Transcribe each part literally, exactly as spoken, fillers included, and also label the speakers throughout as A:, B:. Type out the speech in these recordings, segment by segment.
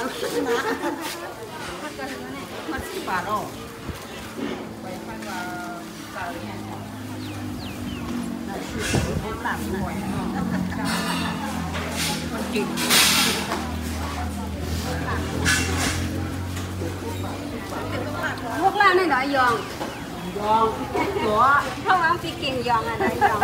A: นะมันก็มันสิบบาทอ๋อไปฟังว่าเก่าเนี่ยน่าชื่อเขาหลับหน่อยมันกินพวกเราในหน่อยยองยองหัวเพราะว่าพี่กินยองอะไรยอง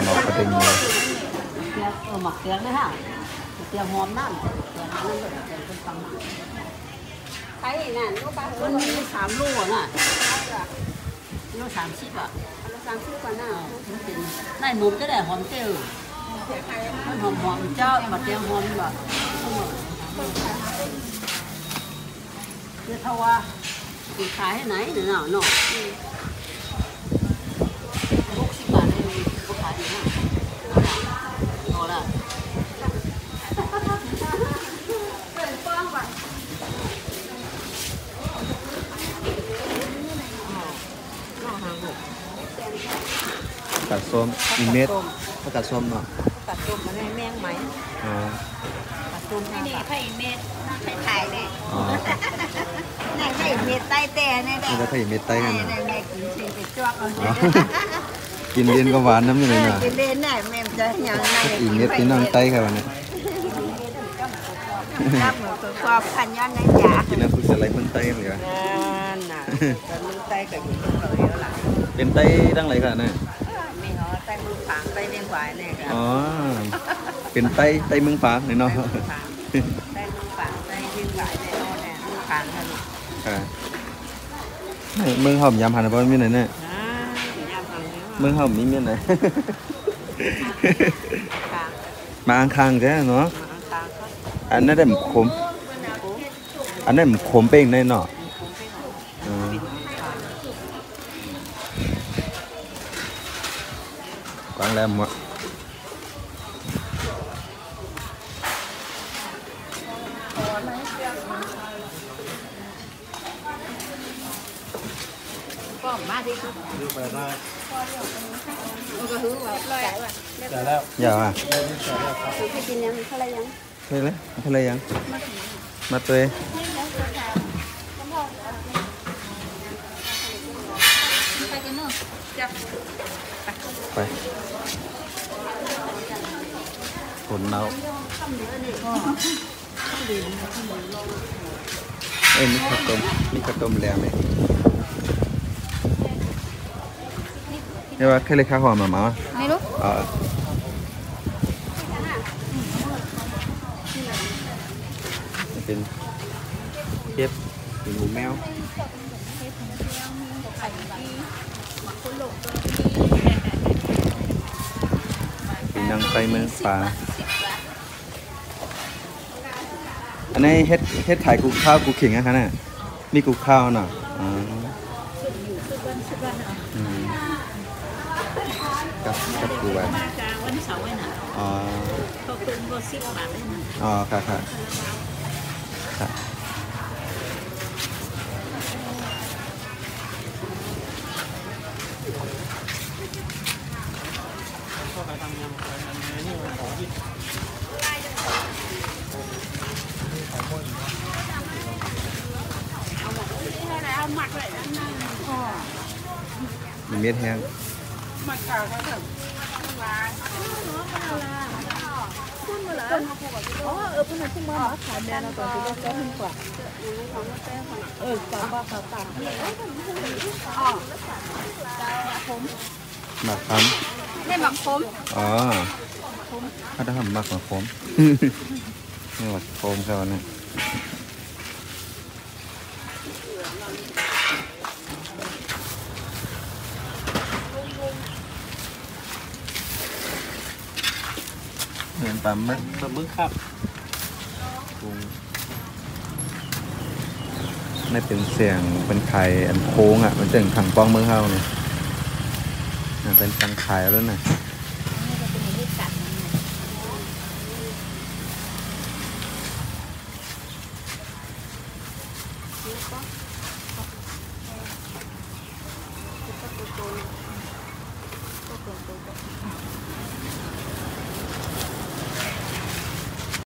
A: เตียเออหมักเตียนะฮะเตียหอมนั่นเตียนั่นเลยเตียเป็นตังค์ใครน่ะลูกปลาคนนี้สามลูกน่ะลูกสามสิบอ่ะลูกสามสิบกว่าน่ะนายหมุนก็ได้หอมเตี้ยวมันหอมหอมเจ้ามาเตียหอมแบบคือเท่าว่าขายให้ไหนเนี่ยเนาะเนาะหกสิบบาทเลยก็ขายดีนะเอาละเป็นป้องว่ะ
B: กัดส้มอีเม็ดถ้ากัดส้มเนาะ
A: กัดส้มมันให้แมงไหม
B: อ๋อ
A: กัดส้มนี่ไข่เม็ดไข่ไข่เนี่ยนี่ไข่เม็ดใต้แต่เนี่ยเด้อ
B: นี่ไข่เม็ดใต้กันนะ
A: แม่กินสิไปจ้วกเอา
B: กินเย็นก็หวานน้ำอยู่เลยนะ
A: กินเย็นน่ะแม่จะยังไง
B: อีเม็ดกินน้ำใต้ค่ะวันนี้
A: รับเหมือนความพันย้อนในจ่า
B: กินน้ำผึ้งอะไรคนใต้เหมือนกัน
A: นั่นน่ะแต่มึงใต้ก็อยู่ตรงเลยแล้วล่ะ
B: เป็นใต้ดั้งไรกันนะ
A: มีเหรอใต้มือฝางใต้เลี้ยงควายเนี่ยครับ
B: อ๋อเป็นใต้ใต้เมืองฝางเนี่ยเนาะ
A: ใต้มือฝางใต้เลี้ยงควายเนี่ยเนาะเนี่ยมือฝางค่ะลูก
B: ค่ะเมืองหอมยำหันไปมีไหนเนี่ยเมืองหอมมีมีไหนมาอังคางใช่เนาะอันนั้นได้หมกขมอันนั้นหมกขมเป้งในเนาะกวางแล้วหมด
A: ก็มาดิดูไปได้ก็รู้ว่าใจว่าใจแล้ว
B: อย่าว่ะ
A: คือไปกินยังอะไรยัง
B: เคยเลยอะไรยังมาตัว
A: ไปกันเนาะจับ
B: ไปผลเนาเอ้ยมีข้าวต้มมีข้าวต้มแล้วไหมเรียกว่าแค่เล็กข้าวหอมมามั้ง
A: ไม่รู้
B: อ๋อเป็นเก็บเป็นหมูแมวเป็นนางไตเมืองป่าอันนี้เฮ็ดเฮ็ดถ่ายกุกข้าวกุกขิงนะคะเนี่ยมีกุกข้าวเนาะอ๋อกับกับกูวันวันเสาร์น่ะอ๋อเขาคืนก็สิบบาทเลยนะอ๋อค่ะค่ะค่ะมีเม็ดแห้ง
A: มาเก่าเขาเถอะมาคุณมาเหรออ๋อเออคุณมาขึ้นมาขายแดนเราก่อนที่จะขึ้นกว่าเออสามบาทสามบาทอ๋อผม
B: หมักคำ
A: ไม่หมักผม
B: อ๋อถ้าทำหมักหมักผมนี่หมักผมครับวันนี้เหมือนปลาหมึก
A: ปลาหมึกครับ
B: ไม่เป็นเสียงเป็นไข่อันโค้งอ่ะมันเจ๋งขังป้องเมืองเฮาเนี่ยเป็นขังไข่แล้วน่ะ